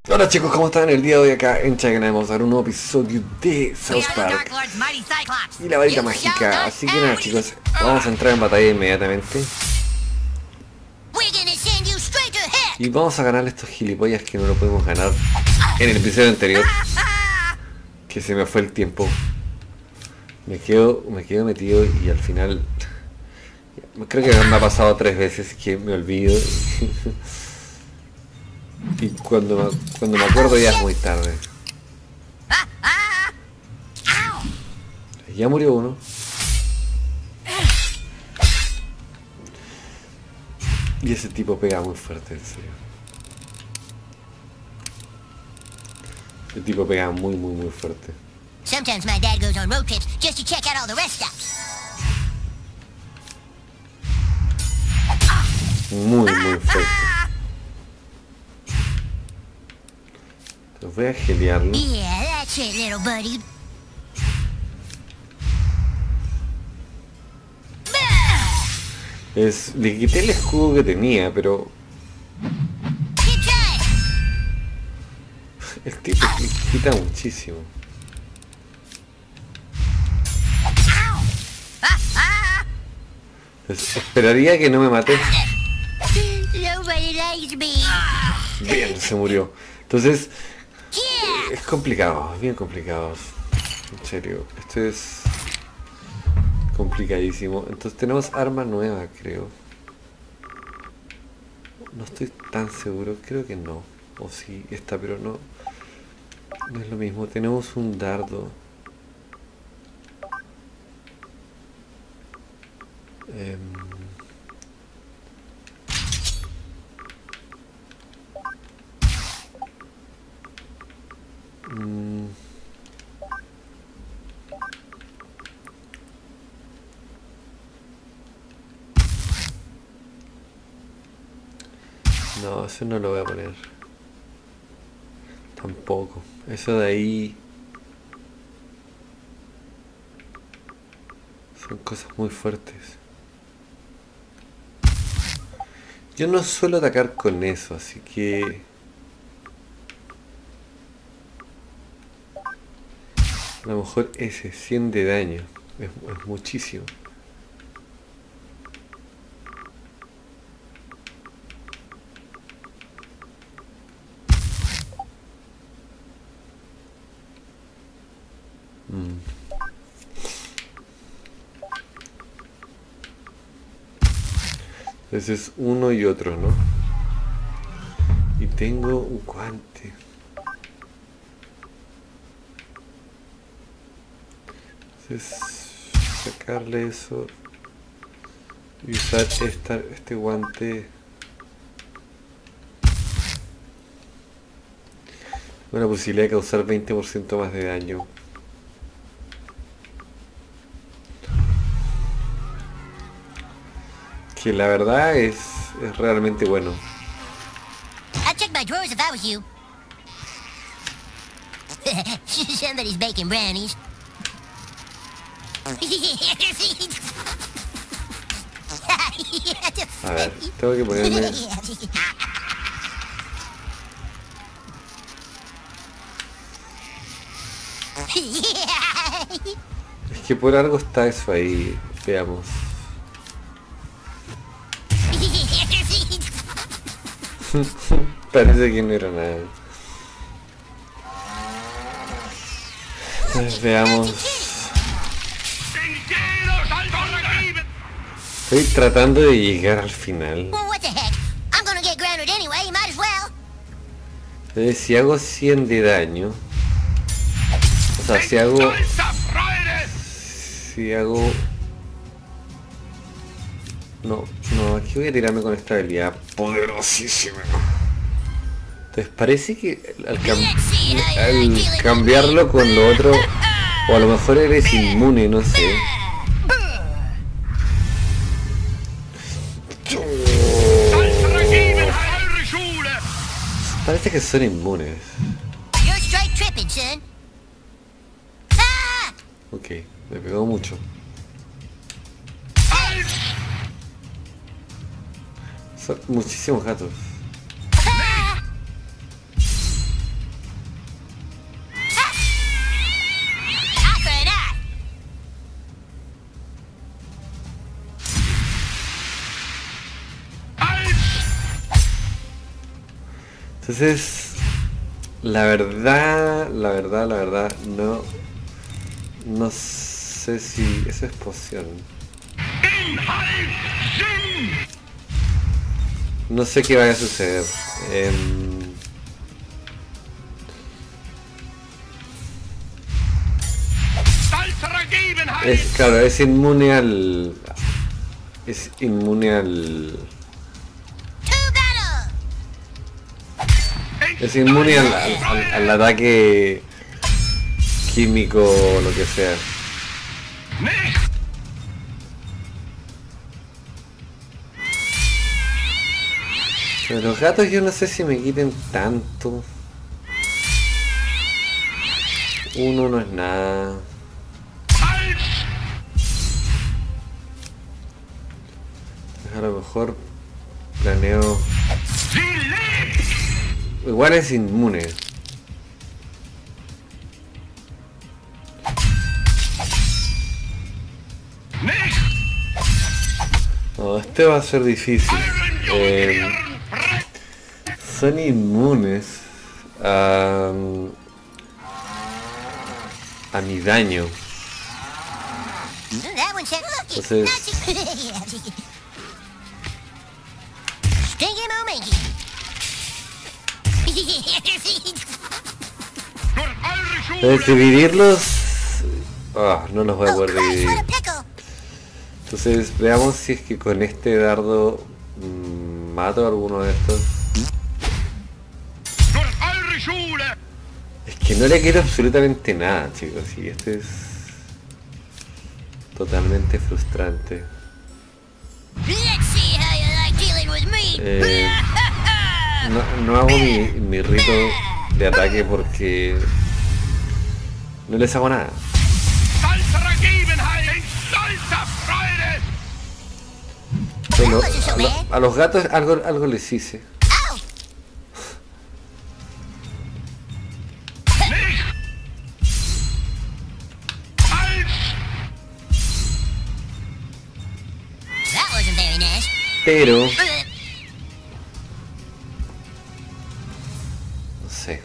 Hola chicos, ¿cómo están? El día de hoy acá en Chagana vamos a ver un nuevo episodio de South Park y la varita mágica. Así que nada chicos, vamos a entrar en batalla inmediatamente y vamos a ganar a estos gilipollas que no lo pudimos ganar en el episodio anterior, que se me fue el tiempo. Me quedo metido y al final creo que me ha pasado 3 veces que me olvido. Y cuando me acuerdo ya es muy tarde. Ya murió uno. Y ese tipo pega muy fuerte, en serio. Ese tipo pega muy fuerte. Sometimes my dad goes on road trips just to check out all the rest stops. Muy fuerte. Voy a gelearlo. Yeah, that's it, little buddy. Le quité el escudo que tenía, pero el tipo quita muchísimo. Pues esperaría que no me mate. Nobody likes me. Bien, se murió. Entonces es complicado, bien complicado. En serio, esto es complicadísimo. Entonces tenemos arma nueva, creo. No estoy tan seguro, creo que no. O sí, está, pero no es lo mismo. Tenemos un dardo. No, eso no lo voy a poner. Tampoco. Eso de ahí son cosas muy fuertes. Yo no suelo atacar con eso, así que a lo mejor ese 100 de daño es muchísimo. Entonces es uno y otro, ¿no? Y tengo un guante. Entonces sacarle eso y usar este guante. Una posibilidad de causar 20% más de daño. Que la verdad es realmente bueno. I'd check my drawers if I was you. Somebody's baking brownies. A ver, tengo que ponerme... Es que por algo está eso ahí. Veamos. Parece que no era nada. Entonces veamos. Estoy tratando de llegar al final. Entonces si hago 100 de daño, o sea, si hago no, aquí voy a tirarme con esta habilidad poderosísima. Entonces parece que al cambiarlo con lo otro, o a lo mejor eres inmune, no sé. Parece que son inmunes. Ok, me pegó mucho. Son muchísimos gatos. Entonces, la verdad, no sé si eso es poción. No sé qué vaya a suceder. Claro, es inmune al... Es inmune al... Es inmune al ataque químico o lo que sea. Pero los gatos yo no sé si me quiten tanto. Uno no es nada. A lo mejor planeo... Igual es inmune. No, este va a ser difícil. Son inmunes a mi daño. Entonces... dividirlos... no los voy a poder dividir. Entonces veamos si es que con este dardo mato a alguno de estos. Es que no le quiero absolutamente nada, chicos, y esto es totalmente frustrante. No hago mi rito de ataque porque no les hago nada. Bueno, a los gatos algo les hice. Pero... no sé.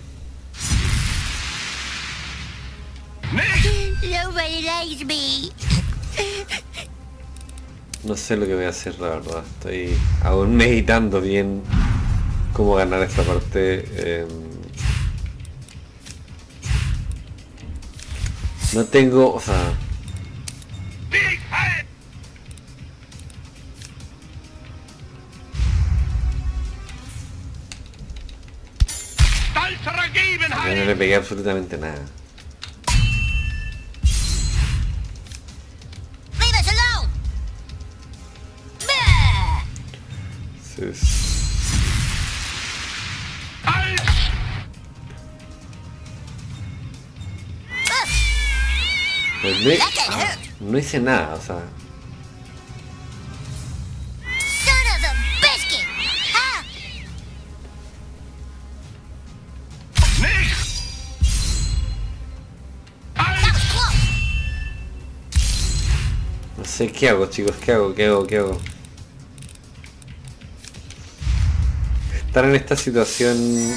No sé lo que voy a hacer, la verdad. Estoy aún meditando bien cómo ganar esta parte. No tengo, o sea... yo no le pegué absolutamente nada. Pues no hice nada, o sea... no sé qué hago, chicos, qué hago. Estar en esta situación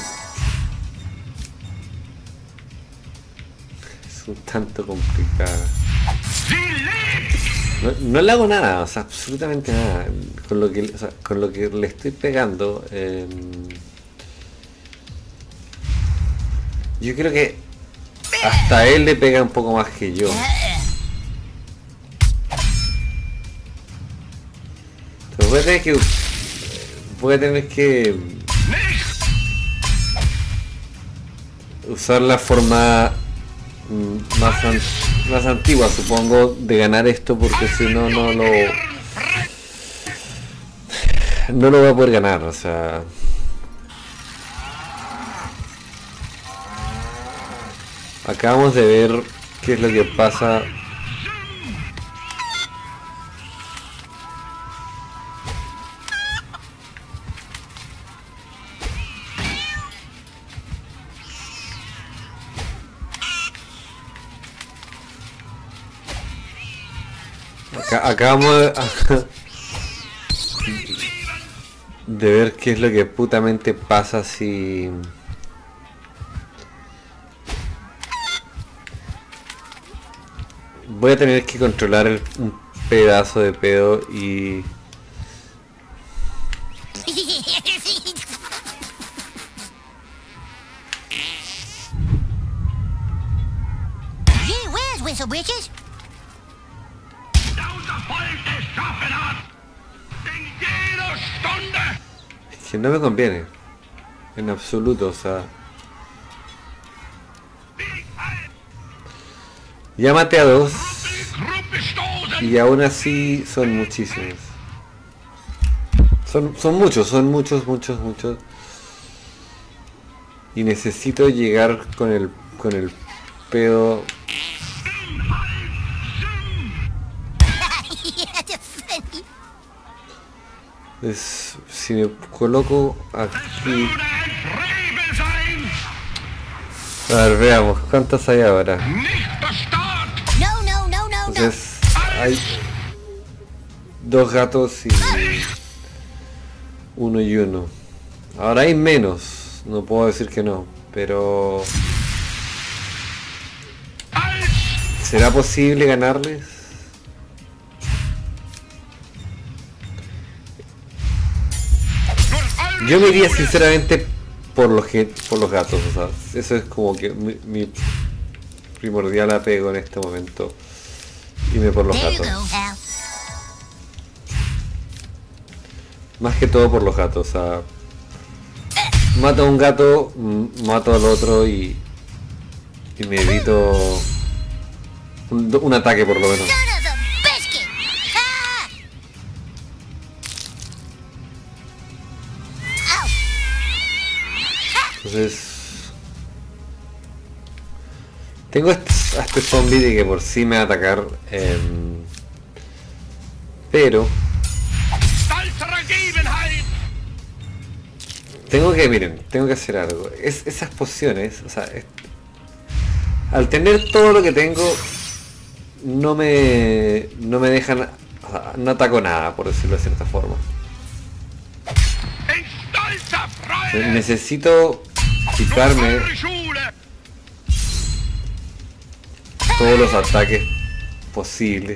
es un tanto complicada. No le hago nada, o sea, absolutamente nada. Con lo que le estoy pegando, yo creo que hasta él le pega un poco más que yo. Entonces voy a tener que usar la forma más antigua, supongo, de ganar esto, porque si no, no lo voy a poder ganar, o sea... acabamos de ver qué es lo que pasa. Acabamos de ver qué es lo que putamente pasa si... Voy a tener que controlar un pedazo de pedo y... Gee whiz, Whistle Britches. Es que no me conviene. En absoluto, o sea... Ya maté a 2 y aún así son muchísimos. Son muchos. Y necesito llegar con el pedo. Si me coloco aquí. A ver, veamos, ¿cuántas hay ahora? Entonces, hay 2 gatos y 1 y 1. Ahora hay menos, no puedo decir que no, pero... ¿Será posible ganarles? Yo me iría sinceramente por los gatos, o sea, eso es como que mi primordial apego en este momento. Irme por los There you gatos. go, Al. Más que todo por los gatos, o sea... Mato a un gato, mato al otro y me evito un ataque por lo menos. Son of a biscuit! Ah! Ow! Entonces... Tengo a este zombie de que por sí me va a atacar, pero... Tengo que hacer algo. Esas pociones, o sea, al tener todo lo que tengo, no me dejan, o sea, no ataco nada, por decirlo de cierta forma. Necesito quitarme todos los ataques posibles.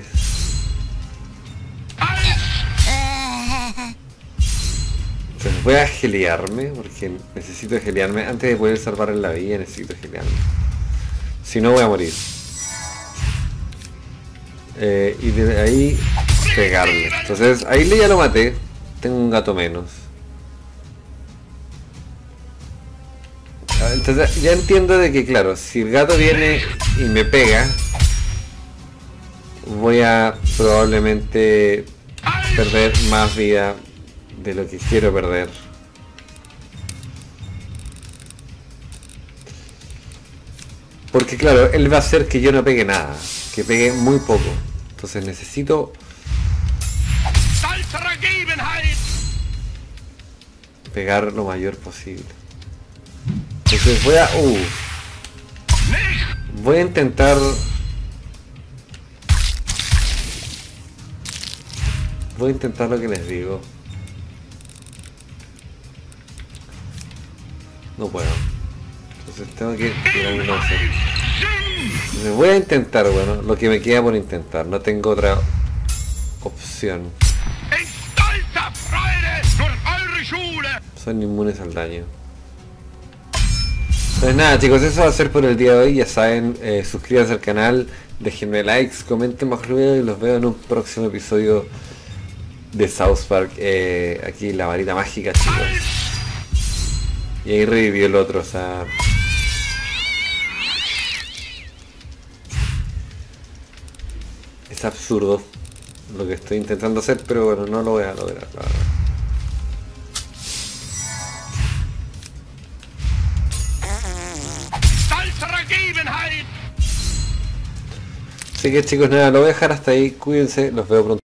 Entonces voy a gelearme, porque necesito gelearme. Antes de poder salvar en la vida necesito gelearme. Si no voy a morir. Y de ahí pegarle. Entonces ahí ya lo maté. Tengo un gato menos. Entonces ya entiendo de que claro, si el gato viene y me pega, voy a probablemente perder más vida de lo que quiero perder. Porque claro, él va a hacer que yo no pegue nada, que pegue muy poco. Entonces necesito pegar lo mayor posible. Entonces voy a intentar lo que les digo. No puedo. Entonces tengo que tirar un 11. Entonces voy a intentar, bueno, lo que me queda por intentar. No tengo otra opción. Son inmunes al daño. Pues nada chicos, eso va a ser por el día de hoy. Ya saben, suscríbanse al canal, déjenme likes, comenten más luego y los veo en un próximo episodio de South Park. Aquí la varita mágica, chicos. Y ahí revivió el otro, o sea... Es absurdo lo que estoy intentando hacer, pero bueno, no lo voy a lograr, la verdad. Así que chicos, nada, lo voy a dejar hasta ahí. Cuídense, los veo pronto.